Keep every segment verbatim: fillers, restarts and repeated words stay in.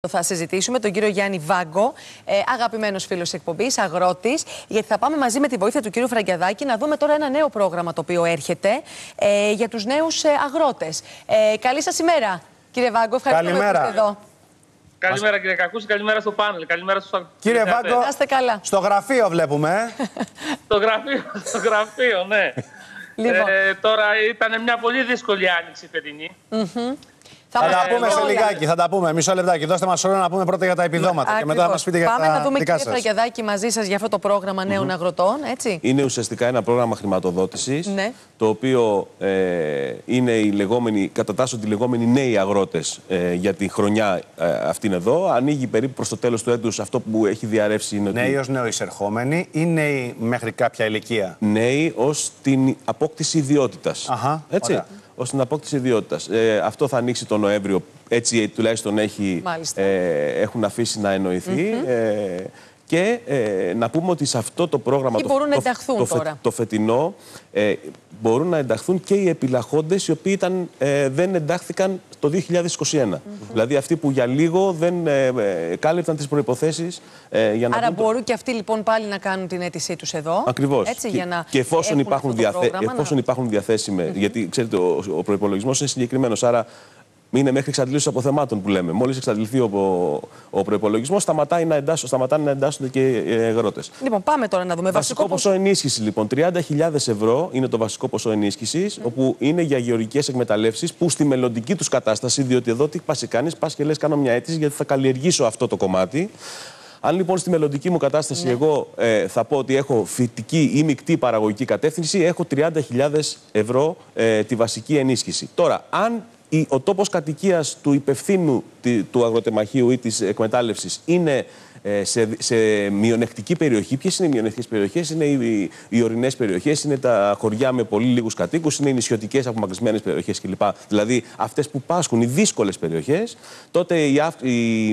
Θα συζητήσουμε τον κύριο Γιάννη Βάγκο, ε, αγαπημένος φίλος εκπομπής, αγρότης, γιατί θα πάμε μαζί με τη βοήθεια του κύριου Φραγκιαδάκη να δούμε τώρα ένα νέο πρόγραμμα το οποίο έρχεται ε, για τους νέους ε, αγρότες. Ε, καλή σας ημέρα, κύριε Βάγκο. Ευχαριστούμε που είστε εδώ. Καλημέρα, κύριε Κακούση, καλημέρα στο πάνελ. Καλημέρα στους αγρότες. Κύριε Βάγκο, καλά. Στο γραφείο βλέπουμε. στο γραφείο, στο γραφείο, ναι. Λοιπόν. Ε, τώρα ήταν μια πολύ δύσκολη άνοιξη φετινή. Mm-hmm. Θα, θα τα πούμε σε λιγάκι, θα τα πούμε. Μισό λεπτάκι. Δώστε μας ώρα να πούμε πρώτα για τα επιδόματα. Ακριβώς. Και μετά θα μας πείτε για Πάμε τα να δούμε, δικά κύριε σας. Φραγκιαδάκη, μαζί σας για αυτό το πρόγραμμα νέων mm-hmm. αγροτών, έτσι. Είναι ουσιαστικά ένα πρόγραμμα χρηματοδότησης, ναι. το οποίο ε, είναι οι λεγόμενοι, κατατάσσονται οι λεγόμενοι νέοι αγρότες ε, για τη χρονιά ε, αυτήν εδώ. Ανοίγει περίπου προς το τέλος του έτους. Αυτό που έχει διαρρεύσει είναι ότι... Νέοι ως νεοεισερχόμενοι ή νέοι μέχρι κάποια ηλικία? Νέοι ως την απόκτηση ιδιότητας. Αχα, έτσι. ωραία. Ως την απόκτηση ιδιότητας. Ε, αυτό θα ανοίξει τον Νοέμβριο. Έτσι τουλάχιστον έχει, ε, έχουν αφήσει να εννοηθεί. Mm-hmm. ε, και ε, να πούμε ότι σε αυτό το πρόγραμμα, το, μπορούν να ενταχθούν το, τώρα. το, το φετινό, ε, μπορούν να ενταχθούν και οι επιλαχόντες οι οποίοι ήταν, ε, δεν εντάχθηκαν το δύο χιλιάδες είκοσι ένα. Mm-hmm. Δηλαδή αυτοί που για λίγο δεν ε, ε, κάλυπταν τις προϋποθέσεις ε, για να... Άρα μπορούν το... και αυτοί λοιπόν πάλι να κάνουν την αίτησή τους εδώ. Ακριβώς. Έτσι, και, για να και εφόσον υπάρχουν, διαθε... πρόγραμμα, εφόσον να... υπάρχουν διαθέσιμες, mm-hmm. γιατί ξέρετε ο, ο προϋπολογισμός είναι συγκεκριμένος, άρα είναι μέχρι εξαντλήσεως αποθεμάτων που λέμε. Μόλις εξαντληθεί ο, ο, ο προϋπολογισμός, σταματάει να εντάσσονται, σταματάνε να εντάσσονται και οι αγρότες. Λοιπόν, πάμε τώρα να δούμε. Βασικό, βασικό ποσό ενίσχυση, λοιπόν. τριάντα χιλιάδες ευρώ είναι το βασικό ποσό ενίσχυσης, mm. όπου είναι για γεωργικές εκμεταλλεύσεις που στη μελλοντική τους κατάσταση, διότι εδώ τι πας κάνεις, πας και λες κάνω μια αίτηση γιατί θα καλλιεργήσω αυτό το κομμάτι. Αν λοιπόν στη μελλοντική μου κατάσταση ναι. εγώ ε, θα πω ότι έχω φυτική ή μεικτή παραγωγική κατεύθυνση, έχω τριάντα χιλιάδες ευρώ ε, τη βασική ενίσχυση. Τώρα, αν ο τόπος κατοικίας του υπευθύνου του αγροτεμαχίου ή της εκμετάλλευσης είναι σε, σε μειονεκτική περιοχή. Ποιες είναι οι μειονεκτικές περιοχές? Είναι οι, οι ορεινές περιοχές, είναι τα χωριά με πολύ λίγους κατοίκους, είναι οι νησιωτικές απομακρυσμένες περιοχές κλπ. Δηλαδή αυτές που πάσχουν, οι δύσκολες περιοχές, τότε η, η,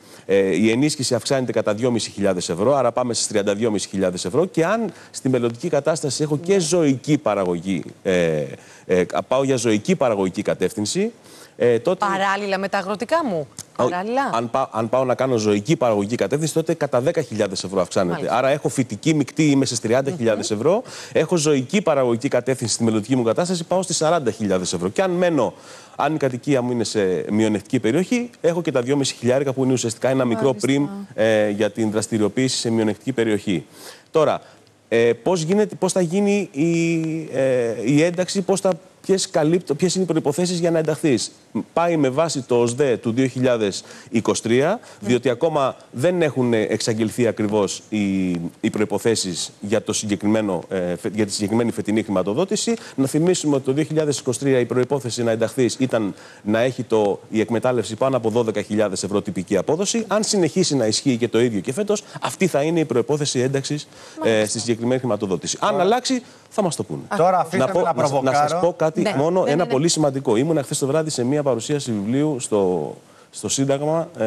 ε, η ενίσχυση αυξάνεται κατά δυόμισι χιλιάδες ευρώ, άρα πάμε στις τριάντα δυόμισι χιλιάδες ευρώ. Και αν στη μελλοντική κατάσταση έχω και ζωική παραγωγή, ε, ε, πάω για ζωική παραγωγική κατεύθυνση. Ε, τότε... Παράλληλα με τα αγροτικά μου. Παράλληλα. Αν, πά, αν πάω να κάνω ζωική παραγωγική κατεύθυνση, τότε κατά δέκα χιλιάδες ευρώ αυξάνεται. Μάλιστα. Άρα έχω φυτική μεικτή, είμαι στις τριάντα χιλιάδες mm-hmm. ευρώ. Έχω ζωική παραγωγική κατεύθυνση στη μελλοντική μου κατάσταση, πάω στις σαράντα χιλιάδες ευρώ. Και αν μένω, αν η κατοικία μου είναι σε μειονεκτική περιοχή, έχω και τα δυόμισι χιλιάρικα που είναι ουσιαστικά ένα Μάλιστα. μικρό πριμ ε, για την δραστηριοποίηση σε μειονεκτική περιοχή. Τώρα, ε, πώς, γίνεται, πώς θα γίνει η, ε, η ένταξη, πώς θα. Ποιες, καλύπτω, ποιες είναι οι προϋποθέσεις για να ενταχθείς? Πάει με βάση το ΟΣΔΕ του δύο χιλιάδες είκοσι τρία, διότι ακόμα δεν έχουν εξαγγελθεί ακριβώς οι, οι προϋποθέσεις για, το συγκεκριμένο, ε, για τη συγκεκριμένη φετινή χρηματοδότηση. Να θυμίσουμε ότι το δύο χιλιάδες είκοσι τρία η προϋπόθεση να ενταχθείς ήταν να έχει το, η εκμετάλλευση πάνω από δώδεκα χιλιάδες ευρώ τυπική απόδοση. Αν συνεχίσει να ισχύει και το ίδιο και φέτος, αυτή θα είναι η προϋπόθεση ένταξης ε, στη συγκεκριμένη χρηματοδότηση. Αν αλλάξει, θα μας το πούνε. Τώρα αφήστε να, να, να, να, να σας πω κάτι ναι, μόνο, ναι, ένα ναι, ναι. πολύ σημαντικό. Ήμουν χθες το βράδυ σε μια παρουσίαση βιβλίου στο, στο Σύνταγμα, ε,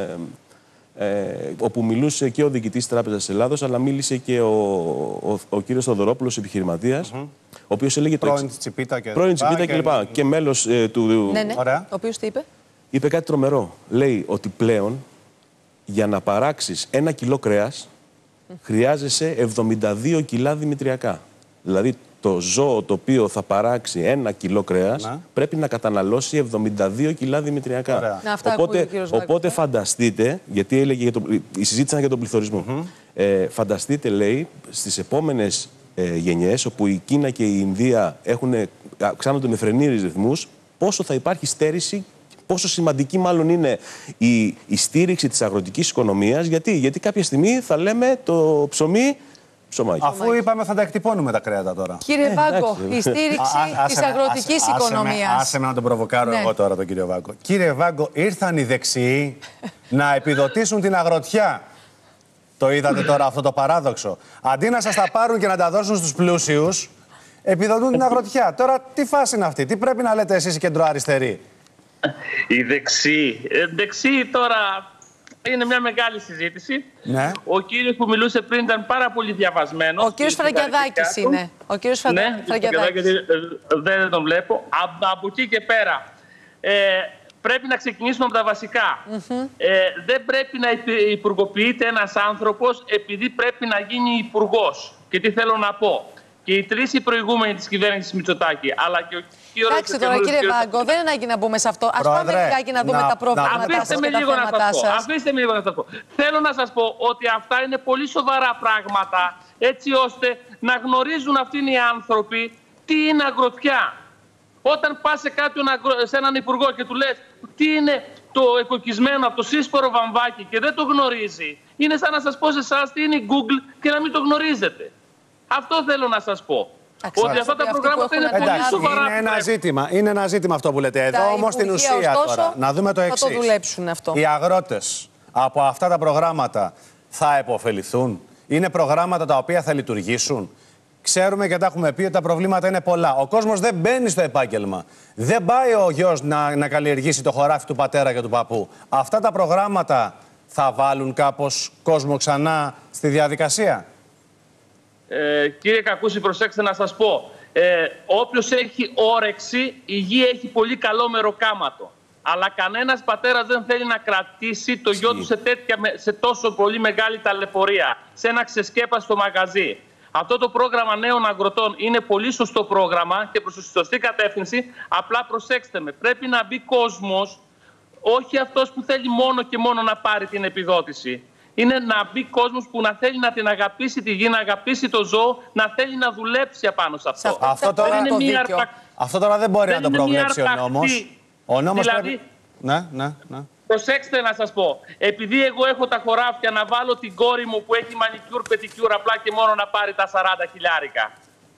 ε, όπου μιλούσε και ο διοικητής της Τράπεζας της Ελλάδος, αλλά μίλησε και ο, ο, ο κύριος Θοδωρόπουλος, επιχειρηματίας, mm-hmm. ο οποίος έλεγε το πρώην Τσιπίτα και, πρώην Τσιπίτα και, και, και, και μέλος ε, του... Ναι, ναι. Ωραία. Ο οποίος τι είπε? Είπε κάτι τρομερό. Λέει ότι πλέον για να παράξεις ένα κιλό κρέας mm. χρειάζεσαι εβδομήντα δύο κιλά δημητριακά. Δηλαδή το ζώο το οποίο θα παράξει ένα κιλό κρέας να. πρέπει να καταναλώσει εβδομήντα δύο κιλά δημητριακά. Να, οπότε οπότε φανταστείτε, γιατί έλεγε για το, η συζήτηση για τον πληθωρισμό. Mm-hmm. ε, φανταστείτε, λέει, στις επόμενες ε, γενιές, όπου η Κίνα και η Ινδία έχουν, αυξάνονται με φρενήρες ρυθμούς, πόσο θα υπάρχει στέρηση, πόσο σημαντική μάλλον είναι η, η στήριξη της αγροτικής οικονομίας. Γιατί, γιατί κάποια στιγμή θα λέμε το ψωμί. Ψωμάκι. Αφού είπαμε θα τα εκτυπώνουμε τα κρέατα τώρα. Κύριε Βάγκο, η στήριξη της αγροτικής οικονομίας. Άσε με να τον προβοκάρω ναι. εγώ τώρα τον κύριο Βάγκο. Κύριε Βάγκο, ήρθαν οι δεξιοί να επιδοτήσουν την αγροτιά. Το είδατε τώρα αυτό το παράδοξο? Αντί να σας τα πάρουν και να τα δώσουν στους πλούσιους, επιδοτούν την αγροτιά. Τώρα τι φάση είναι αυτή? Τι πρέπει να λέτε εσείς οι κεντροαριστεροί? Οι δεξιοί. Ε, δεξιοί τώρα... Είναι μια μεγάλη συζήτηση. Ναι. Ο κύριος που μιλούσε πριν ήταν πάρα πολύ διαβασμένος. Ο κύριος Φραγκιαδάκης είναι. Ο κύριος Φραγκα... ναι, Φραγκιαδάκης. Δεν τον βλέπω. Από, από εκεί και πέρα. Ε, πρέπει να ξεκινήσουμε από τα βασικά. Mm-hmm. Ε, δεν πρέπει να υπουργοποιείται ένας άνθρωπος επειδή πρέπει να γίνει υπουργός. Και τι θέλω να πω. Και οι τρεις οι προηγούμενοι της κυβέρνησης Μητσοτάκη, αλλά και ο κύριος... Εντάξει τώρα κύριε Βάγκο, δεν είναι ανάγκη να μπούμε σε αυτό. Ας πάμε λιγάκι να δούμε να, τα προβλήματά σας και τα θέματά σας. Αφήστε με λίγο να σας πω. Θέλω να σας πω ότι αυτά είναι πολύ σοβαρά πράγματα, έτσι ώστε να γνωρίζουν αυτοί οι άνθρωποι τι είναι αγροτιά. Όταν πας σε, κάποιον, σε έναν υπουργό και του λες τι είναι το εκοκισμένο από το σύσπορο βαμβάκι και δεν το γνωρίζει, είναι σαν να σας πω σε εσάς τι είναι η Google και να μην το γνωρίζετε. Αυτό θέλω να σας πω. Αξιώς. Ότι αυτά τα προγράμματα είναι πολύ σοβαρά. Είναι ένα, ζήτημα, είναι ένα ζήτημα αυτό που λέτε. Εδώ όμως στην ουσία ωστόσο, τώρα, να δούμε το εξής. Θα το δουλέψουν αυτό. Οι αγρότες από αυτά τα προγράμματα θα επωφεληθούν. Είναι προγράμματα τα οποία θα λειτουργήσουν. Ξέρουμε και τα έχουμε πει ότι τα προβλήματα είναι πολλά. Ο κόσμος δεν μπαίνει στο επάγγελμα. Δεν πάει ο γιος να, να καλλιεργήσει το χωράφι του πατέρα και του παππού. Αυτά τα προγράμματα θα βάλουν κάπως κόσμο ξανά στη διαδικασία. Ε, κύριε Κακούση, προσέξτε να σας πω. Ε, όποιος έχει όρεξη, η γη έχει πολύ καλό μεροκάματο. Αλλά κανένας πατέρας δεν θέλει να κρατήσει το γιο του σε, τέτοια, σε τόσο πολύ μεγάλη ταλαιπωρία, σε ένα ξεσκέπαστο μαγαζί. Αυτό το πρόγραμμα νέων αγροτών είναι πολύ σωστό πρόγραμμα και προς τη σωστή κατεύθυνση. Απλά προσέξτε με, πρέπει να μπει κόσμος, όχι αυτός που θέλει μόνο και μόνο να πάρει την επιδότηση. Είναι να μπει κόσμος που να θέλει να την αγαπήσει τη γη, να αγαπήσει το ζώο, να θέλει να δουλέψει απάνω σε αυτό. Αυτό, αυτό, τώρα, είναι μια αρπα... αυτό τώρα δεν μπορεί δεν να το προβλέψει ο νόμος. Ο νόμος δηλαδή, πρέπει... Ναι, ναι, ναι. Προσέξτε να σας πω, επειδή εγώ έχω τα χωράφια να βάλω την κόρη μου που έχει μανικιούρ, πετικιούρ απλά και μόνο να πάρει τα σαράντα χιλιάρικα.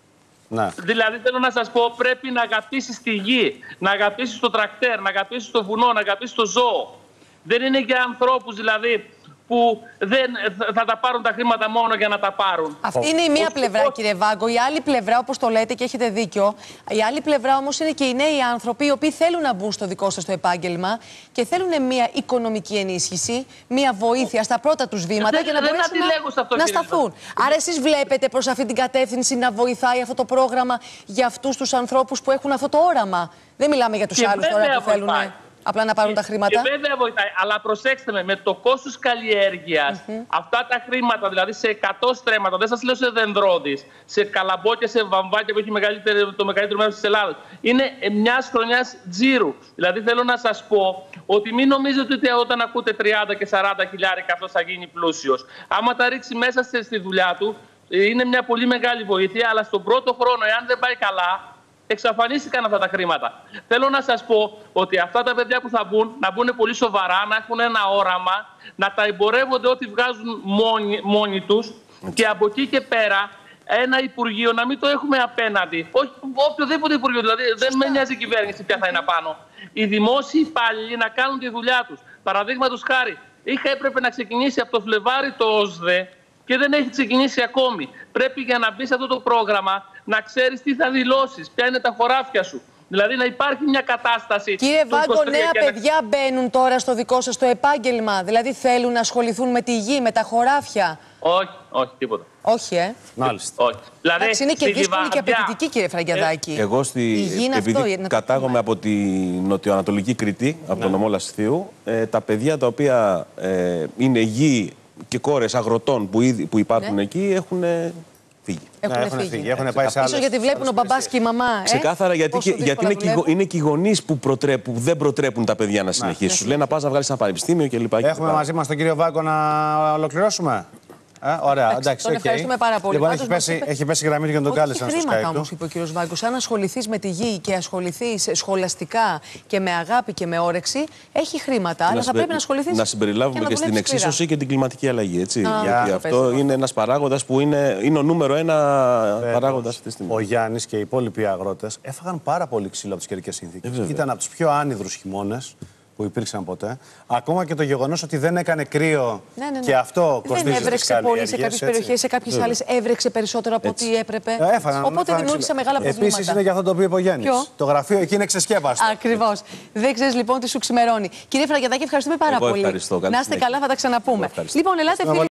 Ναι. Δηλαδή θέλω να σας πω, πρέπει να αγαπήσεις τη γη, να αγαπήσεις το τρακτέρ, να αγαπήσεις το βουνό, να αγαπήσεις το ζώο. Δεν είναι για ανθρώπους δηλαδή που δεν θα τα πάρουν τα χρήματα μόνο για να τα πάρουν. Αυτή είναι η μία πλευρά, κύριε Βάγκο. Η άλλη πλευρά, όπως το λέτε και έχετε δίκιο, η άλλη πλευρά όμως είναι και οι νέοι άνθρωποι οι οποίοι θέλουν να μπουν στο δικό σας το επάγγελμα και θέλουν μια οικονομική ενίσχυση, μια βοήθεια στα πρώτα τους βήματα για να μπορέσουν να, να σταθούν. Άρα εσείς βλέπετε προς αυτή την κατεύθυνση να βοηθάει αυτό το πρόγραμμα για αυτούς τους ανθρώπους που έχουν αυτό το όραμα. Δεν μιλάμε για τους και άλλους τώρα που θέλουν απλά να πάρουν και, τα χρήματα. Και βέβαια βοηθάει. Αλλά προσέξτε με, με το κόστος καλλιέργειας, mm-hmm. αυτά τα χρήματα, δηλαδή σε εκατό στρέμματα, δεν σας λέω σε δενδρώδεις, σε καλαμπόκια, σε βαμβάκια που έχει μεγαλύτερο, το μεγαλύτερο μέρος της Ελλάδας, είναι μιας χρονιάς τζίρου. Δηλαδή θέλω να σας πω ότι μην νομίζετε ότι όταν ακούτε τριάντα και σαράντα χιλιάρικα αυτός θα γίνει πλούσιος. Άμα τα ρίξει μέσα στη δουλειά του, είναι μια πολύ μεγάλη βοήθεια, αλλά στον πρώτο χρόνο, εάν δεν πάει καλά, εξαφανίστηκαν αυτά τα χρήματα. Θέλω να σας πω ότι αυτά τα παιδιά που θα μπουν, να μπουν πολύ σοβαρά, να έχουν ένα όραμα, να τα εμπορεύονται ό,τι βγάζουν μόνοι, μόνοι τους και από εκεί και πέρα ένα υπουργείο να μην το έχουμε απέναντι. Όχι οποιοδήποτε υπουργείο, δηλαδή δεν με νοιάζει η κυβέρνηση ποια θα είναι απάνω. Οι δημόσιοι υπάλληλοι να κάνουν τη δουλειά τους. Παραδείγματος χάρη, είχα έπρεπε να ξεκινήσει από το Φλεβάρι το ΟΣΔΕ και δεν έχει ξεκινήσει ακόμη. Πρέπει για να μπει σε αυτό το πρόγραμμα να ξέρεις τι θα δηλώσεις, ποια είναι τα χωράφια σου. Δηλαδή να υπάρχει μια κατάσταση. Κύριε Βάγκο, νέα παιδιά να... μπαίνουν τώρα στο δικό σας το επάγγελμα. Δηλαδή θέλουν να ασχοληθούν με τη γη, με τα χωράφια. Όχι, όχι, τίποτα. Όχι, ε. Μάλιστα. Όχι. Δηλαδή, εντάξει, είναι και δύσκολη και απαιτητική, κύριε Φραγκιαδάκη. Ε, εγώ στη... επειδή αυτό, κατάγομαι από τη νοτιοανατολική Κρήτη, από ναι. τον νομό Λασιθίου, ε, τα παιδιά τα οποία ε, είναι γη και κόρες αγροτών που, ήδη, που υπάρχουν ναι. εκεί έχουν φύγει. Έχουν, ναι, φύγει. έχουν φύγει. Έχουν πάει σε άλλες, ίσως γιατί βλέπουν ο μπαμπάς και η μαμά. Ε? Ξεκάθαρα γιατί, και, γιατί είναι, και, είναι και οι γονείς που, που δεν προτρέπουν τα παιδιά να συνεχίσουν. Σου λένε να πας να βγάλεις ένα πανεπιστήμιο κλπ. Έχουμε μαζί μας τον κύριο Βάγκο να ολοκληρώσουμε. Ε, ωραία, εντάξει, τον ευχαριστούμε okay. πάρα πολύ. Λοιπόν, έχει πέσει, είπε... έχει πέσει γραμμή και τον το κάλεσαν στο Skype. Χρήματα όμως, είπε ο κύριος Βάγκος. Αν ασχοληθείς με τη γη και ασχοληθείς σχολαστικά και με αγάπη και με όρεξη, έχει χρήματα. Αλλά θα συμπε... πρέπει να ασχοληθείς. Να συμπεριλάβουμε και, και στην εξίσωση και την κλιματική αλλαγή. Έτσι. Α, γιατί αυτό είναι ένας παράγοντας που είναι, είναι ο νούμερο ένα παράγοντας αυτή τη στιγμή. Ο Γιάννης και οι υπόλοιποι αγρότες έφαγαν πάρα πολύ ξύλο από τις καιρικές συνθήκες. Ήταν από τους πιο άνυδρους χειμώνες που υπήρξαν ποτέ. Ακόμα και το γεγονός ότι δεν έκανε κρύο ναι, ναι, ναι. και αυτό κοστίζει. Δεν έβρεξε πολύ σε κάποιες περιοχές, σε κάποιες άλλες έβρεξε περισσότερο από ό,τι έπρεπε. Ε, έφαγαν, Οπότε δημιούργησε μεγάλα προβλήματα. Επίσης είναι και αυτό το οποίο είπε ο Γιάννης. Το γραφείο εκεί είναι ξεσκέπαστο. Ακριβώς. Δεν ξέρεις λοιπόν τι σου ξημερώνει. Κύριε Φραγκιαδάκη, ευχαριστούμε πάρα Εγώ πολύ. Να είστε καλά, θα τα ξαναπούμε. Λοιπόν, ελάτε φίλοι.